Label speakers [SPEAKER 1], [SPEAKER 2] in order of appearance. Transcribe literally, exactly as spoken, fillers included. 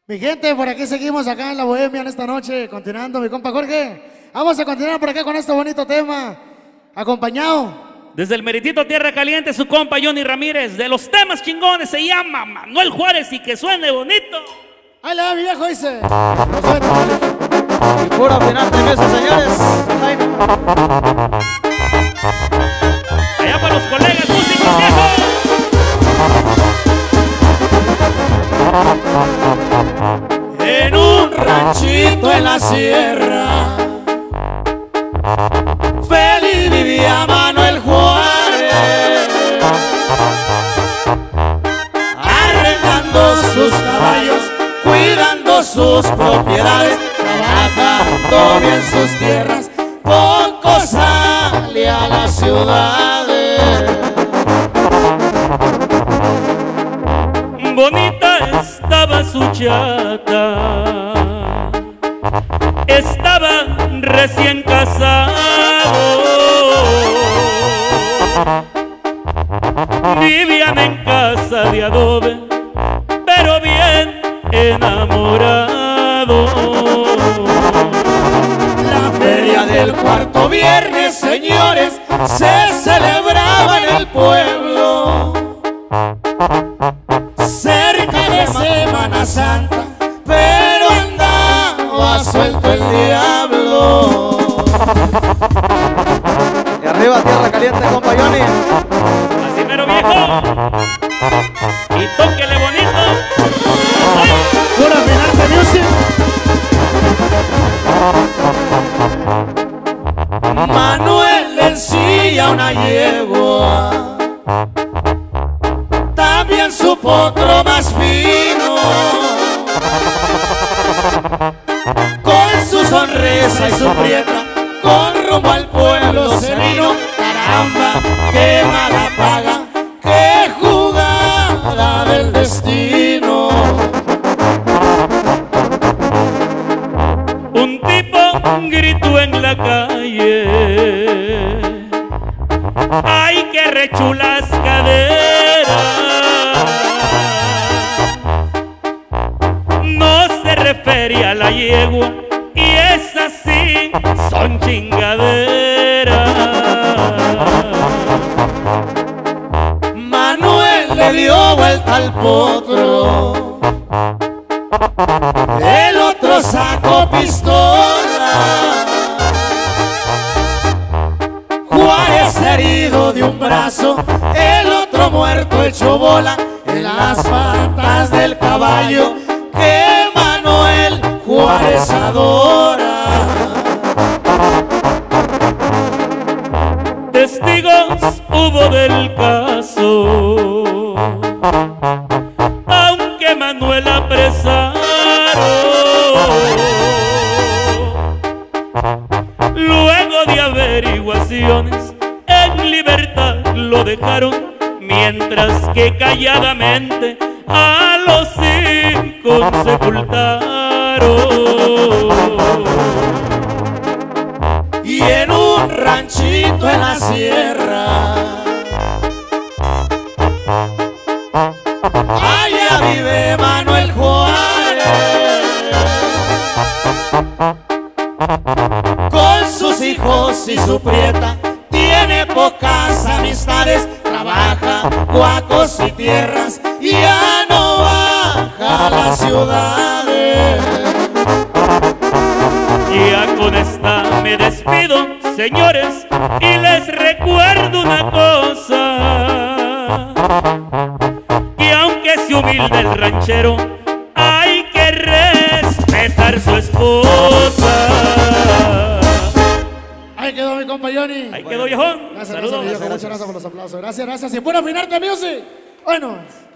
[SPEAKER 1] Mi gente, por aquí seguimos acá en la Bohemia en esta noche, continuando, mi compa Jorge. Vamos a continuar por acá con este bonito tema, acompañado.
[SPEAKER 2] Desde el meritito Tierra Caliente, su compa Johnny Ramírez, de los temas chingones, se llama Manuel Juárez y que suene bonito.
[SPEAKER 1] Ahí le va mi viejo, dice.
[SPEAKER 3] Y puro final de mesa, señores.
[SPEAKER 2] Allá para los colegas músicos viejos.
[SPEAKER 4] En un ranchito en la sierra, feliz vivía Manuel Juárez, arrendando sus caballos, cuidando sus propiedades, trabajando bien sus tierras, poco sale a las ciudades.
[SPEAKER 2] Bonita estaba su chata, estaba recién casado, vivían en casa de adobe, pero bien enamorados.
[SPEAKER 4] La feria del cuarto viernes, señores, se celebraba en el pueblo, cerca de Semana Santa, pero andaba suelto el diablo.
[SPEAKER 3] Y arriba Tierra Caliente, compa Johnny.
[SPEAKER 2] Así mero viejo, y tóquele bonito. ¡Ay!
[SPEAKER 1] Pura final de music.
[SPEAKER 4] Manuel ensilla una yegua, también su potro más fino, con su sonrisa y su prieta, con rumbo al pueblo se vino. Caramba, qué mala paga, qué jugada del destino.
[SPEAKER 2] Un tipo gritó en la calle: ¡ay, qué rechulas caderas! No se refería a la yegua, y esas sí son chingaderas.
[SPEAKER 4] Manuel le dio vuelta al potro, el otro sacó pistola. Juárez herido de un brazo, el otro muerto hecho bola en las patas del caballo que Manuel Juárez adora.
[SPEAKER 2] Testigos hubo del caso, aunque Manuel apresaron. Luego de averiguaciones, en libertad lo dejaron, mientras que calladamente a los cinco sepultaron.
[SPEAKER 4] Y en un ranchito en la sierra, allá vive Manuel Juárez, con sus hijos y su prieta, tiene pocas amistades, trabaja guacos y tierras, y ya no baja a las ciudades.
[SPEAKER 2] Ya con esta me despido, señores, y les recuerdo una cosa, que aunque sea humilde el ranchero, hay que respetar su esposa.
[SPEAKER 1] Ahí quedó mi compa Johnny.
[SPEAKER 2] Ahí quedó, viejón.
[SPEAKER 1] Gracias,
[SPEAKER 2] Saludos.
[SPEAKER 1] gracias, mi viejo. Muchas gracias por los aplausos. Gracias, gracias. Y pura final de music. Bueno.